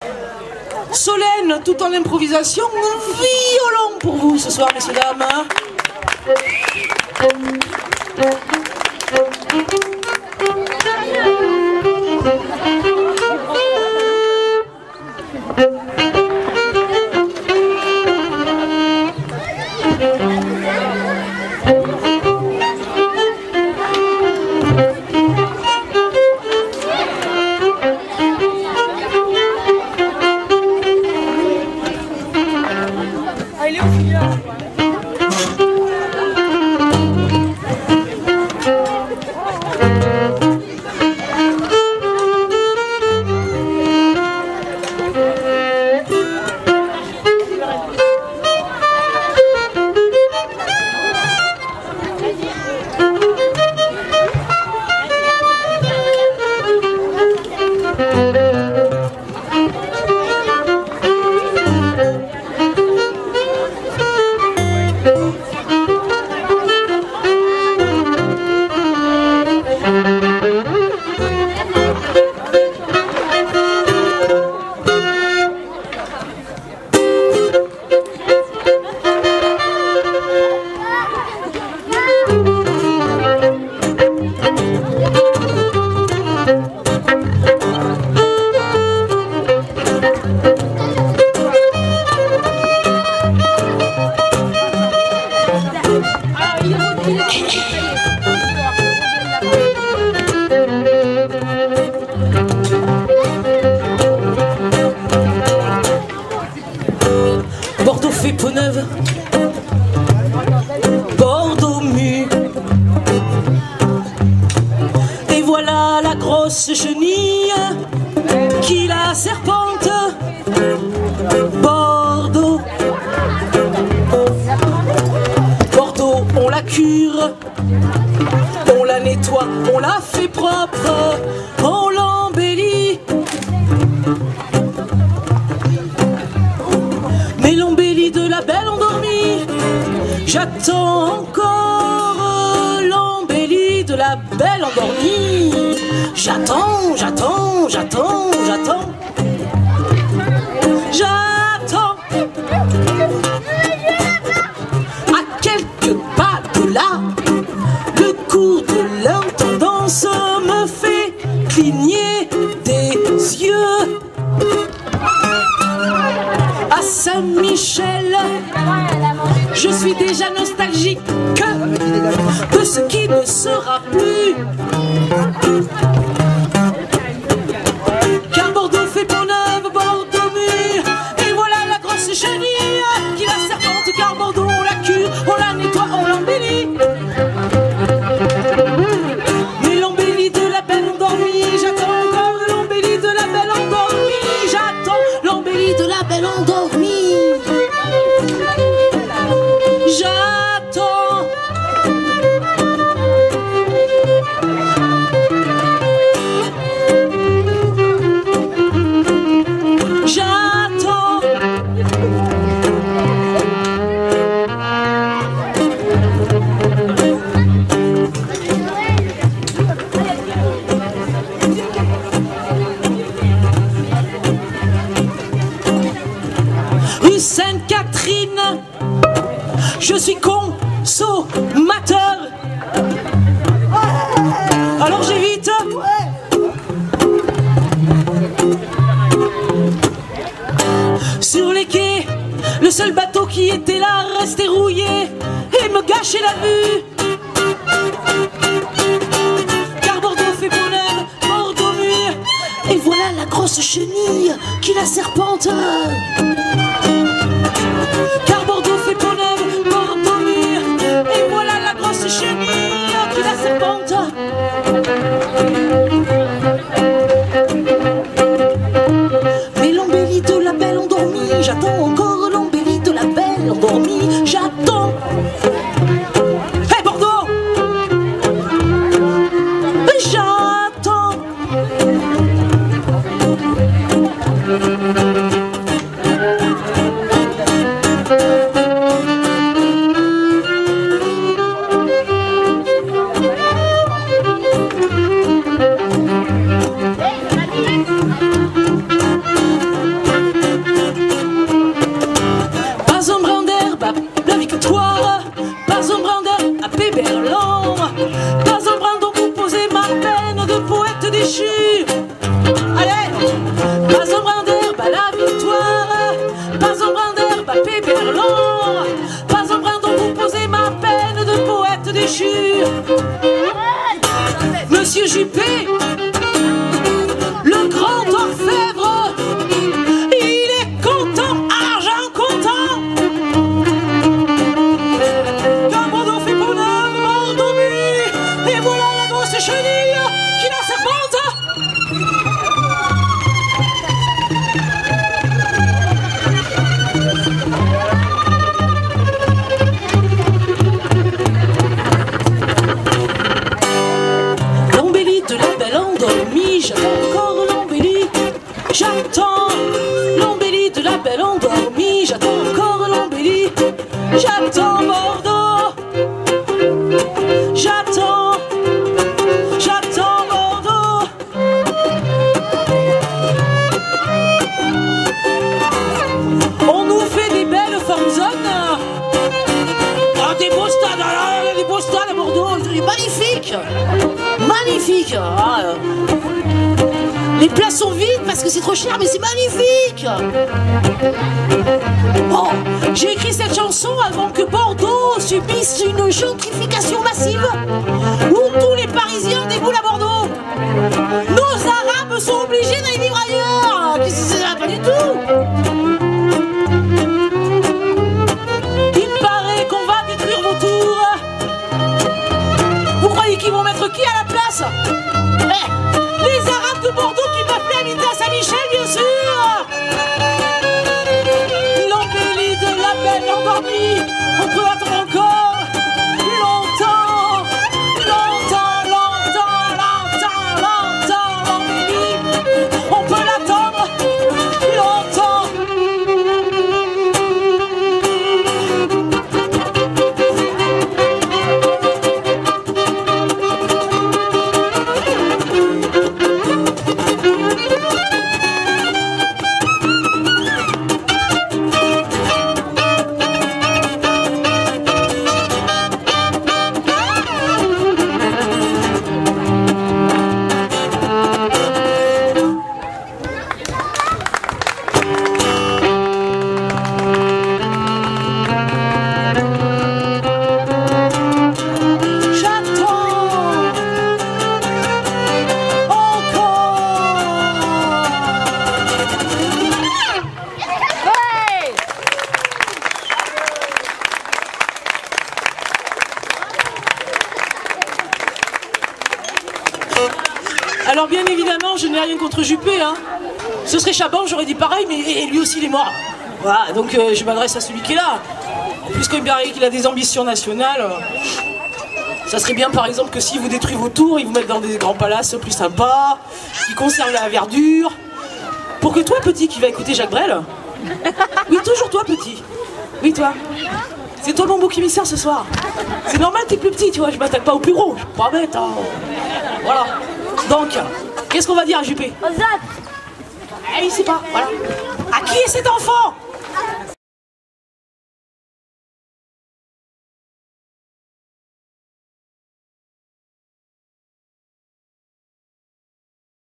Solène, tout en improvisation, violon pour vous ce soir, messieurs, dames. Bordeaux fait peau neuve, Bordeaux mue. Et voilà la grosse chenille qui la serpente. Bordeaux, Bordeaux, on la cure, on la nettoie, on la fait propre, on l'embellit. Mais l'embellie de la belle endormie, j'attends encore l'embellie de la belle endormie. J'attends, j'attends, j'attends, j'attends. J'attends. À quelques pas de là, le cours de l'intendance me fait cligner des yeux. À Saint-Michel, je suis déjà nostalgique de ce qui ne sera plus. Car Bordeaux fait peau neuve, Bordeaux mûr. Et voilà la grosse chenille qui la serpente. Car Bordeaux on la cure, on la nettoie, on l'embellit. Mais l'embellie de la belle endormie, j'attends encore l'embellie de la belle endormie. J'attends l'embellie de la belle endormie. J'attends. J'attends. Rue Sainte-Catherine, je suis consommateur. Alors j'évite. Sur les quais, le seul bateau qui était là restait rouillé et me gâchait la vue. Car Bordeaux fait peau neuve, Bordeaux mûr. Et voilà la grosse chenille qui la serpente. Car Bordeaux fait peau neuve, Bordeaux mûr. Et voilà la grosse chenille qui la serpente. Mais l'embellie de la belle endormie, j'attends encore l'embellie de la belle endormie. J'attends. Hé Bordeaux, j'attends. Magnifique. Ah, les places sont vides parce que c'est trop cher, mais c'est magnifique. Oh, j'ai écrit cette chanson avant que Bordeaux subisse une gentrification massive où tous les Parisiens déboulent à Bordeaux. Nos Arabes sont obligés d'aller vivre ailleurs. Qu'est-ce que c'est? Pas du tout. Il paraît qu'on va détruire vos tours. Vous croyez qu'ils vont mettre qui à la place? Les Arabes de Bordeaux qui peuvent plus habiter à Saint-Michel, bien sûr. L'embellie de la belle endormie, on peut attendre encore longtemps, longtemps, longtemps, longtemps, longtemps. L'embellie, on peut l'attendre longtemps. Alors bien évidemment, je n'ai rien contre Juppé, hein. Ce serait Chaban, j'aurais dit pareil, mais lui aussi il est mort. Voilà, donc je m'adresse à celui qui est là. En plus, comme il paraît qu'il a des ambitions nationales, ça serait bien par exemple que si vous détruisez vos tours, ils vous mettent dans des grands palaces plus sympas, qui conservent la verdure. Pour que toi, petit, qui va écouter Jacques Brel, oui, toujours toi, petit, oui, toi, c'est toi mon bouc émissaire ce soir. C'est normal, t'es plus petit, tu vois, je m'attaque pas au plus gros, je suis pas bête, hein. Voilà. Donc, qu'est-ce qu'on va dire à Juppé? Aux autres. Ah, il sait pas, voilà. À qui est cet enfant?